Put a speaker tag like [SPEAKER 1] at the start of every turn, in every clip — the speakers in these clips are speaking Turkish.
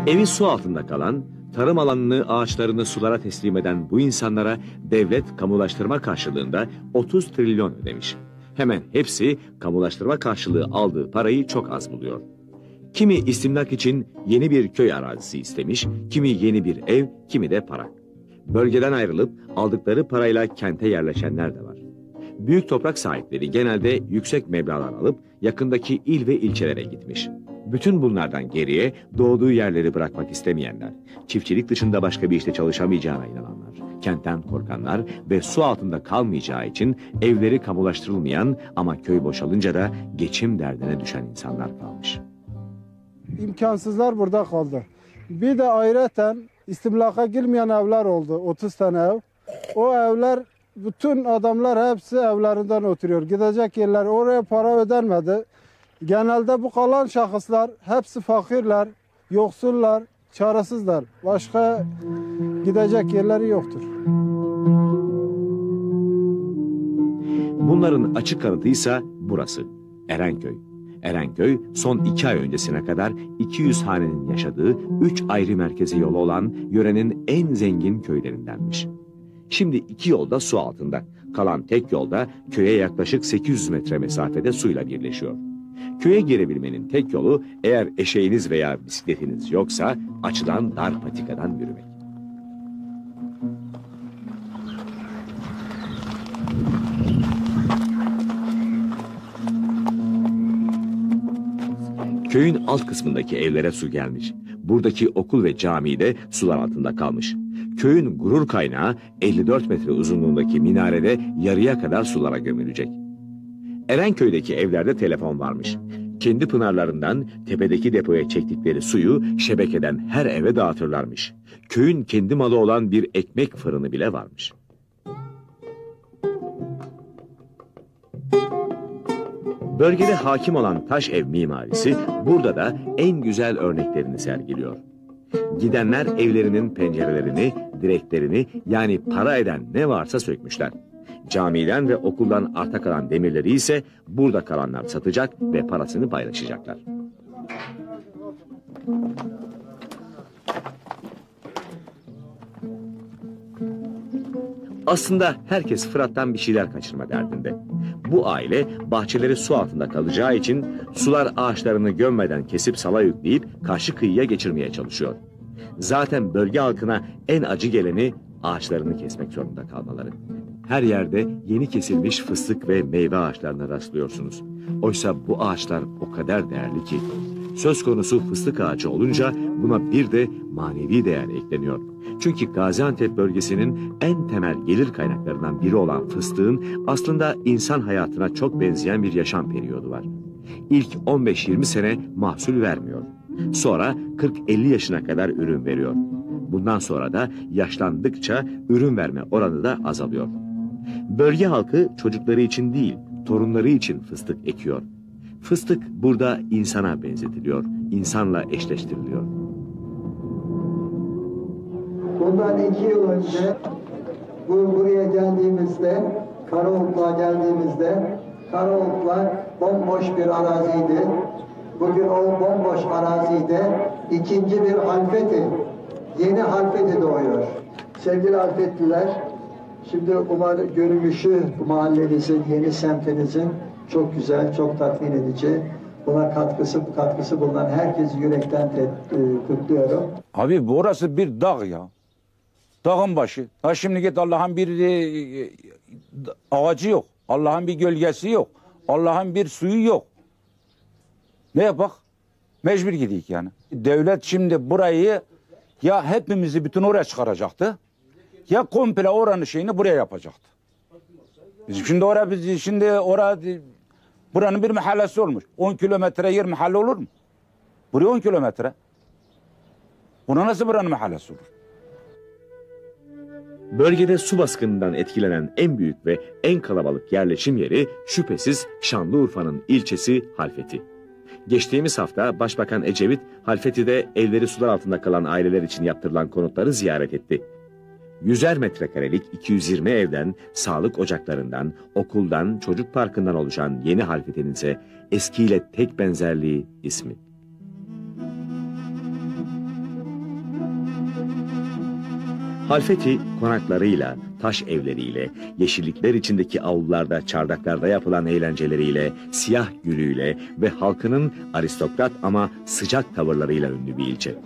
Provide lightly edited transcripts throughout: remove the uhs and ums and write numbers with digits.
[SPEAKER 1] Evi su altında kalan, tarım alanını, ağaçlarını sulara teslim eden bu insanlara devlet kamulaştırma karşılığında 30 trilyon ödemiş. Hemen hepsi kamulaştırma karşılığı aldığı parayı çok az buluyor. Kimi istimlak için yeni bir köy arazisi istemiş, kimi yeni bir ev, kimi de para. Bölgeden ayrılıp aldıkları parayla kente yerleşenler de var. Büyük toprak sahipleri genelde yüksek meblağlar alıp yakındaki il ve ilçelere gitmiş. Bütün bunlardan geriye doğduğu yerleri bırakmak istemeyenler, çiftçilik dışında başka bir işte çalışamayacağına inananlar, kentten korkanlar ve su altında kalmayacağı için evleri kamulaştırılmayan ama köy boşalınca da geçim derdine düşen insanlar kalmış.
[SPEAKER 2] İmkansızlar burada kaldı. Bir de ayrıca istimlaka girmeyen evler oldu, 30 tane ev. O evler, bütün adamlar hepsi evlerinden oturuyor. Gidecek yerler, oraya para ödenmedi. Genelde bu kalan şahıslar hepsi fakirler, yoksullar, çaresizler. Başka gidecek yerleri yoktur.
[SPEAKER 1] Bunların açık kanıtıysa burası, Erenköy. Erenköy son 2 ay öncesine kadar 200 hanenin yaşadığı 3 ayrı merkeze yolu olan yörenin en zengin köylerindenmiş. Şimdi 2 yolda su altında, kalan tek yolda köye yaklaşık 800 metre mesafede suyla birleşiyor. Köye girebilmenin tek yolu eğer eşeğiniz veya bisikletiniz yoksa açılan dar patikadan yürümek. Köyün alt kısmındaki evlere su gelmiş. Buradaki okul ve cami de sular altında kalmış. Köyün gurur kaynağı 54 metre uzunluğundaki minarede yarıya kadar sulara gömülecek. Erenköy'deki evlerde telefon varmış. Kendi pınarlarından tepedeki depoya çektikleri suyu şebekeden her eve dağıtırlarmış. Köyün kendi malı olan bir ekmek fırını bile varmış. Bölgede hakim olan taş ev mimarisi burada da en güzel örneklerini sergiliyor. Gidenler evlerinin pencerelerini, direklerini yani para eden ne varsa sökmüşler. Camiden ve okuldan arta kalan demirleri ise burada kalanlar satacak ve parasını paylaşacaklar. Aslında herkes Fırat'tan bir şeyler kaçırma derdinde. Bu aile bahçeleri su altında kalacağı için sular ağaçlarını gömmeden kesip sala yükleyip karşı kıyıya geçirmeye çalışıyor. Zaten bölge halkına en acı geleni ağaçlarını kesmek zorunda kalmaları. Her yerde yeni kesilmiş fıstık ve meyve ağaçlarına rastlıyorsunuz. Oysa bu ağaçlar o kadar değerli ki. Söz konusu fıstık ağacı olunca buna bir de manevi değer ekleniyor. Çünkü Gaziantep bölgesinin en temel gelir kaynaklarından biri olan fıstığın aslında insan hayatına çok benzeyen bir yaşam periyodu var. İlk 15-20 sene mahsul vermiyor. Sonra 40-50 yaşına kadar ürün veriyor. Bundan sonra da yaşlandıkça ürün verme oranı da azalıyor. Bölge halkı çocukları için değil, torunları için fıstık ekiyor. Fıstık burada insana benzetiliyor, insanla eşleştiriliyor.
[SPEAKER 3] Bundan 2 yıl önce buraya geldiğimizde, Karaoklu'ya geldiğimizde Karaoklu'lar bomboş bir araziydi. Bugün o bomboş arazide ikinci bir Halfeti, yeni Halfeti doğuyor. Sevgili Halfetliler, şimdi umarım görünüşü bu mahallenizin, yeni semtinizin çok güzel, çok tatmin edici. Buna katkısı bulunan herkesi yürekten kutluyorum.
[SPEAKER 4] Abi burası bir dağ ya. Dağın başı. Ha şimdi git Allah'ın bir ağacı yok. Allah'ın bir gölgesi yok. Allah'ın bir suyu yok. Ne yapak? Mecbur gidik yani. Devlet şimdi burayı ya hepimizi bütün oraya çıkaracaktı. Ya komple oranın şeyini buraya yapacaktı. Şimdi buranın bir mahallesi olmuş. 10 kilometre yer mahalle olur mu? Buraya 10 kilometre. Buna nasıl buranın mahallesi olur?
[SPEAKER 1] Bölgede su baskınından etkilenen en büyük ve en kalabalık yerleşim yeri şüphesiz Şanlıurfa'nın ilçesi Halfeti. Geçtiğimiz hafta Başbakan Ecevit, Halfeti'de evleri sular altında kalan aileler için yaptırılan konutları ziyaret etti. 100'er metrekarelik 220 evden, sağlık ocaklarından, okuldan, çocuk parkından oluşan yeni Halfeti'nin ise eskiyle tek benzerliği ismi. Halfeti konaklarıyla, taş evleriyle, yeşillikler içindeki avlularda, çardaklarda yapılan eğlenceleriyle, siyah gülüyle ve halkının aristokrat ama sıcak tavırlarıyla ünlü bir ilçe.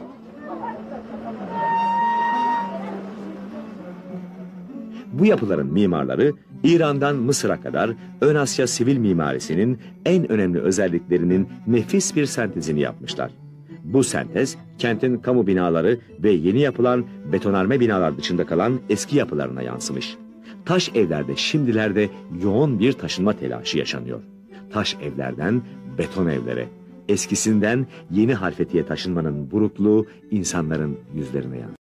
[SPEAKER 1] Bu yapıların mimarları İran'dan Mısır'a kadar Ön Asya sivil mimarisinin en önemli özelliklerinin nefis bir sentezini yapmışlar. Bu sentez kentin kamu binaları ve yeni yapılan betonarme binalar dışında kalan eski yapılarına yansımış. Taş evlerde şimdilerde yoğun bir taşınma telaşı yaşanıyor. Taş evlerden beton evlere, eskisinden yeni Halfeti'ye taşınmanın burukluğu insanların yüzlerine yansıyor.